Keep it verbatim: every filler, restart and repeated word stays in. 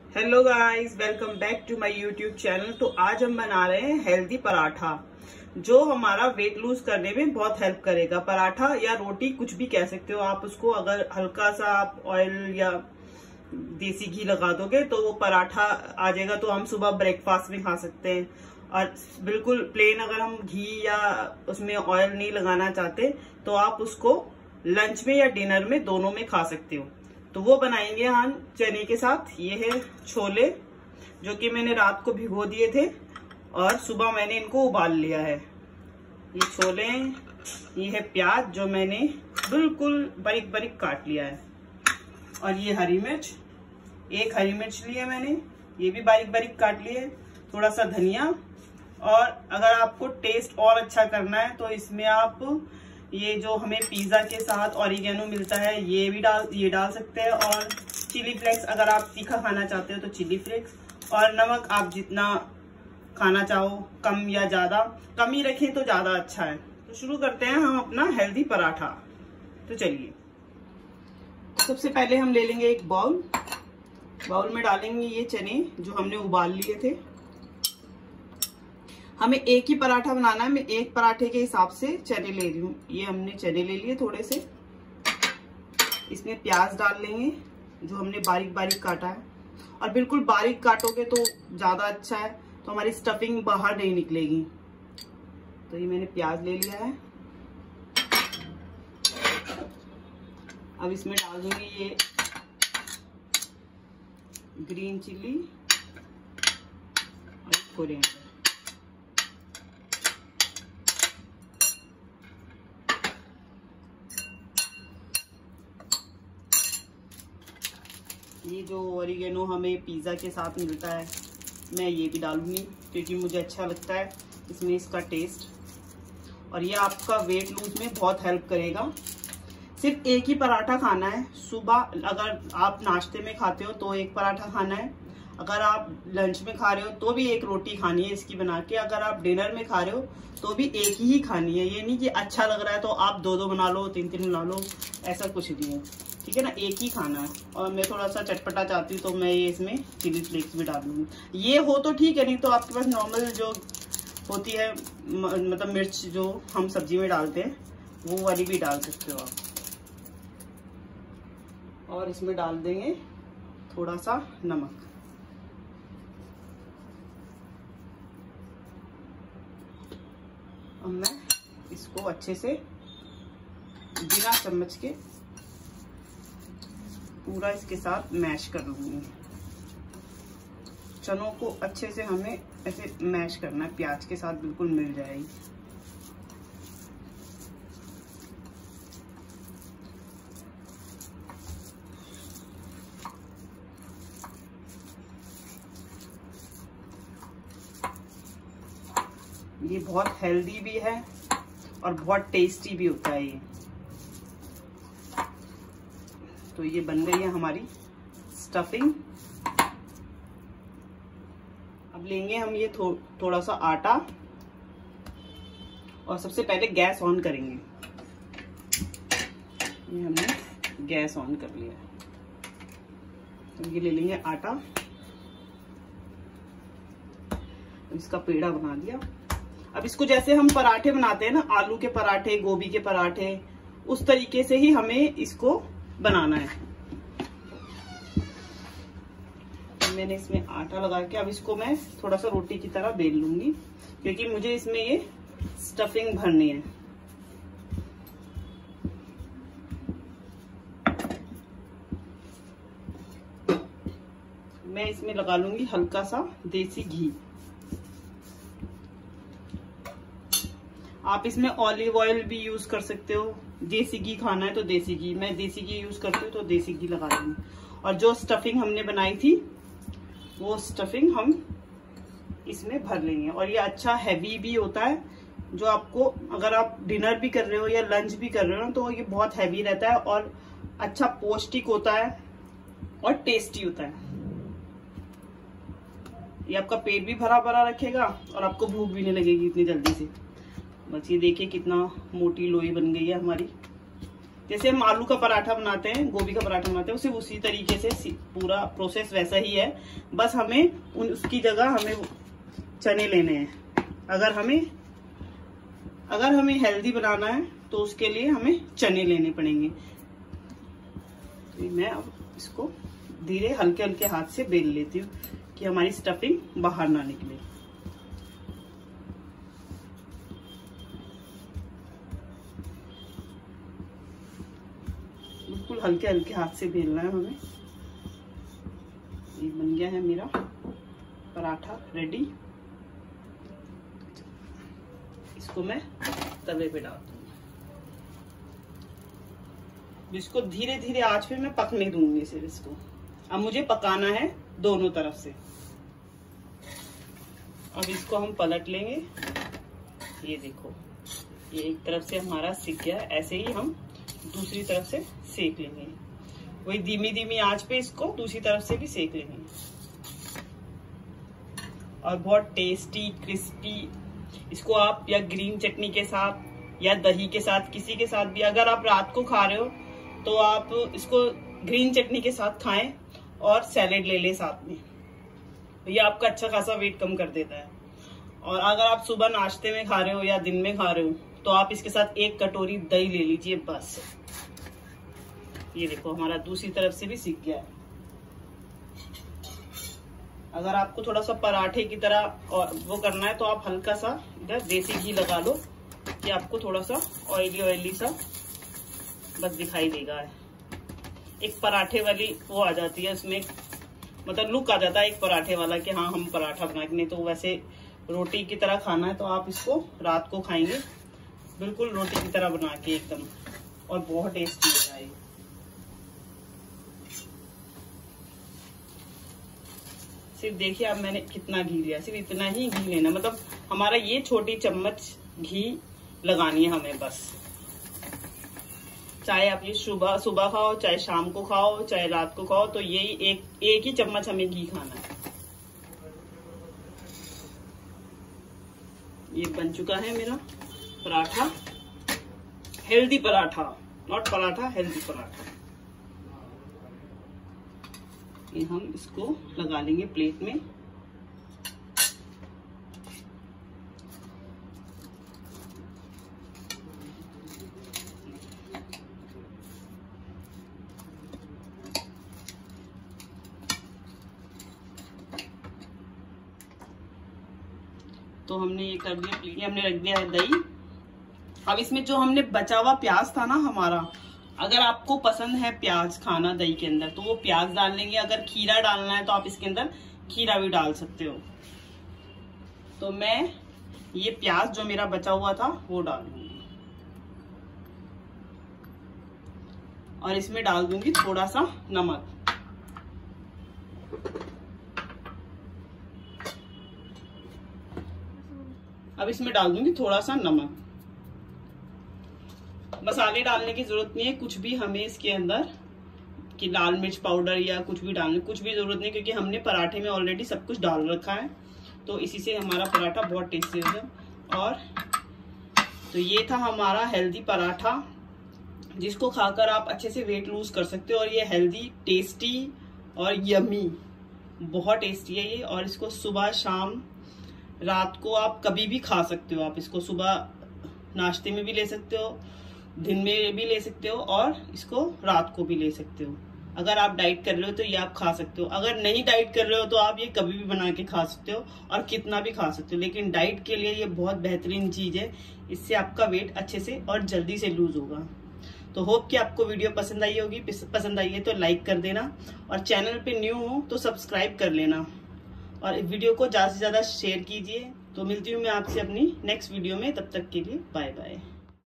Hello guys, welcome back to my YouTube channel. तो आज हम बना रहे हैं हेल्दी पराठा जो हमारा वेट लूज करने में बहुत हेल्प करेगा। पराठा या रोटी कुछ भी कह सकते हो आप उसको। अगर हल्का सा आप ऑयल या देसी घी लगा दोगे तो वो पराठा आ जाएगा, तो हम सुबह ब्रेकफास्ट में खा सकते हैं। और बिल्कुल प्लेन अगर हम घी या उसमें ऑयल नहीं लगाना चाहते तो आप उसको लंच में या डिनर में दोनों में खा सकते हो। तो वो बनाएंगे हम चने के साथ। ये है छोले जो कि मैंने रात को भिगो दिए थे और सुबह मैंने इनको उबाल लिया है। ये छोले, ये है प्याज जो मैंने बिल्कुल बारीक बारीक काट लिया है, और ये हरी मिर्च, एक हरी मिर्च ली है मैंने, ये भी बारीक बारीक काट ली है। थोड़ा सा धनिया, और अगर आपको टेस्ट और अच्छा करना है तो इसमें आप ये जो हमें पिज्जा के साथ ऑरिगेनो मिलता है ये भी डाल ये डाल सकते हैं। और चिली फ्लेक्स, अगर आप तीखा खाना चाहते हो तो चिली फ्लेक्स। और नमक आप जितना खाना चाहो, कम या ज्यादा, कम ही रखें तो ज्यादा अच्छा है। तो शुरू करते हैं हम अपना हेल्दी पराठा। तो चलिए, सबसे पहले हम ले लेंगे एक बाउल। बाउल में डालेंगे ये चने जो हमने उबाल लिए थे। हमें एक ही पराठा बनाना है, मैं एक पराठे के हिसाब से चने ले रही हूँ। ये हमने चने ले लिए थोड़े से। इसमें प्याज डाल लेंगे जो हमने बारीक बारीक काटा है, और बिल्कुल बारीक काटोगे तो ज्यादा अच्छा है, तो हमारी स्टफिंग बाहर नहीं निकलेगी। तो ये मैंने प्याज ले लिया है। अब इसमें डाल दूंगी ये ग्रीन चिली और कोरिएंडर। ये जो ऑरिगेनो हमें पिज्जा के साथ मिलता है मैं ये भी डालूंगी क्योंकि मुझे अच्छा लगता है इसमें इसका टेस्ट, और ये आपका वेट लूज में बहुत हेल्प करेगा। सिर्फ एक ही पराठा खाना है सुबह। अगर आप नाश्ते में खाते हो तो एक पराठा खाना है, अगर आप लंच में खा रहे हो तो भी एक रोटी खानी है इसकी बना के, अगर आप डिनर में खा रहे हो तो भी एक ही खानी है। ये नहीं कि अच्छा लग रहा है तो आप दो दो बना लो, तीन तीन बना लो, ऐसा कुछ नहीं है, ठीक है ना। एक ही खाना है। और मैं थोड़ा सा चटपटा चाहती हूँ तो मैं ये इसमें चिली फ्लेक्स भी डाल दूंगी। ये हो तो ठीक है, नहीं तो आपके पास नॉर्मल जो होती है मतलब मिर्च जो हम सब्जी में डालते हैं वो वाली भी डाल सकते हो आप। और इसमें डाल देंगे थोड़ा सा नमक। अब मैं इसको अच्छे से बिना चम्मच के पूरा इसके साथ मैश कर लूंगी। चनों को अच्छे से हमें ऐसे मैश करना है, प्याज के साथ बिल्कुल मिल जाएगी। ये बहुत हेल्दी भी है और बहुत टेस्टी भी होता है ये। तो ये बन गई है हमारी स्टफिंग। अब लेंगे हम ये थो, थोड़ा सा आटा, और सबसे पहले गैस ऑन करेंगे। ये हमने गैस ऑन कर लिया है। तो ये ले लेंगे आटा, इसका पेड़ा बना दिया। अब इसको जैसे हम पराठे बनाते हैं ना, आलू के पराठे, गोभी के पराठे, उस तरीके से ही हमें इसको बनाना है। तो मैंने इसमें आटा लगा के अब इसको मैं थोड़ा सा रोटी की तरह बेल लूंगी क्योंकि मुझे इसमें ये स्टफिंग भरनी है। मैं इसमें लगा लूंगी हल्का सा देसी घी। आप इसमें ऑलिव ऑयल भी यूज कर सकते हो, देसी घी खाना है तो देसी घी। मैं देसी घी यूज करती हूँ तो देसी घी लगा दूंगी। और जो स्टफिंग हमने बनाई थी वो स्टफिंग हम इसमें भर लेंगे। और ये अच्छा हैवी भी होता है, जो आपको अगर आप डिनर भी कर रहे हो या लंच भी कर रहे हो तो ये बहुत हैवी रहता है और अच्छा पौष्टिक होता है और टेस्टी होता है। ये आपका पेट भी भरा भरा रखेगा और आपको भूख भी नहीं लगेगी इतनी जल्दी से। बस ये देखिए कितना मोटी लोई बन गई है हमारी। जैसे हम आलू का पराठा बनाते हैं, गोभी का पराठा बनाते हैं, उसे उसी तरीके से पूरा प्रोसेस वैसा ही है। बस हमें उन उसकी जगह हमें चने लेने हैं। अगर हमें अगर हमें हेल्दी बनाना है तो उसके लिए हमें चने लेने पड़ेंगे। तो मैं अब इसको धीरे हल्के हल्के हाथ से बेल लेती हूँ कि हमारी स्टफिंग बाहर ना निकले। बिल्कुल हल्के हल्के हाथ से बेलना है हमें। ये बन गया है मेरा पराठा रेडी। इसको मैं तवे पे डाल दूंगी। इसको धीरे धीरे आंच पे मैं पकने दूंगी सिर्फ इसको। अब मुझे पकाना है दोनों तरफ से। अब इसको हम पलट लेंगे। ये देखो, ये एक तरफ से हमारा सिक गया। ऐसे ही हम दूसरी तरफ से सेक लेंगे। वही धीमी धीमी आंच पे इसको दूसरी तरफ से भी सेक लेंगे। और बहुत टेस्टी क्रिस्पी, इसको आप या ग्रीन चटनी के साथ या दही के साथ, किसी के साथ भी, अगर आप रात को खा रहे हो तो आप इसको ग्रीन चटनी के साथ खाएं और सैलेड ले लें साथ में। ये आपका अच्छा खासा वेट कम कर देता है। और अगर आप सुबह नाश्ते में खा रहे हो या दिन में खा रहे हो तो आप इसके साथ एक कटोरी दही ले लीजिए बस। ये देखो, हमारा दूसरी तरफ से भी सीख गया है। अगर आपको थोड़ा सा पराठे की तरह और वो करना है तो आप हल्का सा इधर देसी घी लगा लो कि आपको थोड़ा सा ऑयली ऑयली सा बस दिखाई देगा। एक पराठे वाली वो आ जाती है उसमें, मतलब लुक आ जाता है एक पराठे वाला कि हाँ हम पराठा बना के। नहीं तो वैसे रोटी की तरह खाना है तो आप इसको रात को खाएंगे बिल्कुल रोटी की तरह बना के एकदम, और बहुत टेस्टी होता है। सिर्फ देखिए अब मैंने कितना घी लिया, सिर्फ इतना ही घी लेना। मतलब हमारा ये छोटी चम्मच घी लगानी है हमें बस। चाहे आप ये सुबह सुबह खाओ, चाहे शाम को खाओ, चाहे रात को खाओ, तो यही एक एक ही चम्मच हमें घी खाना है। ये बन चुका है मेरा paratha, healthy paratha, not paratha, healthy paratha. ये हम इसको लगा लेंगे प्लेट में। तो हमने ये कर दिया प्लेट, हमने रख दिया है दही। अब इसमें जो हमने बचा हुआ प्याज था ना हमारा, अगर आपको पसंद है प्याज खाना दही के अंदर तो वो प्याज डाल लेंगे। अगर खीरा डालना है तो आप इसके अंदर खीरा भी डाल सकते हो। तो मैं ये प्याज जो मेरा बचा हुआ था वो डाल दूंगी और इसमें डाल दूंगी थोड़ा सा नमक। अब इसमें डाल दूंगी थोड़ा सा नमक। मसाले डालने की जरूरत नहीं है कुछ भी हमें इसके अंदर, कि लाल मिर्च पाउडर या कुछ भी डालने कुछ भी जरूरत नहीं, क्योंकि हमने पराठे में ऑलरेडी सब कुछ डाल रखा है। तो इसी से हमारा पराठा बहुत टेस्टी होगा। और तो ये था हमारा हेल्दी पराठा, जिसको खाकर आप अच्छे से वेट लूज कर सकते हो। और ये हेल्दी, टेस्टी और यमी, बहुत टेस्टी है ये। और इसको सुबह, शाम, रात को आप कभी भी खा सकते हो। आप इसको सुबह नाश्ते में भी ले सकते हो, दिन में भी ले सकते हो और इसको रात को भी ले सकते हो। अगर आप डाइट कर रहे हो तो ये आप खा सकते हो। अगर नहीं डाइट कर रहे हो तो आप ये कभी भी बना के खा सकते हो और कितना भी खा सकते हो। लेकिन डाइट के लिए ये बहुत बेहतरीन चीज है, इससे आपका वेट अच्छे से और जल्दी से लूज होगा। तो होप कि आपको वीडियो पसंद आई होगी। पसंद आई है तो लाइक कर देना और चैनल पे न्यू हो तो सब्सक्राइब कर लेना और वीडियो को ज्यादा से ज्यादा शेयर कीजिए। तो मिलती हूँ मैं आपसे अपनी नेक्स्ट वीडियो में, तब तक के लिए बाय बाय।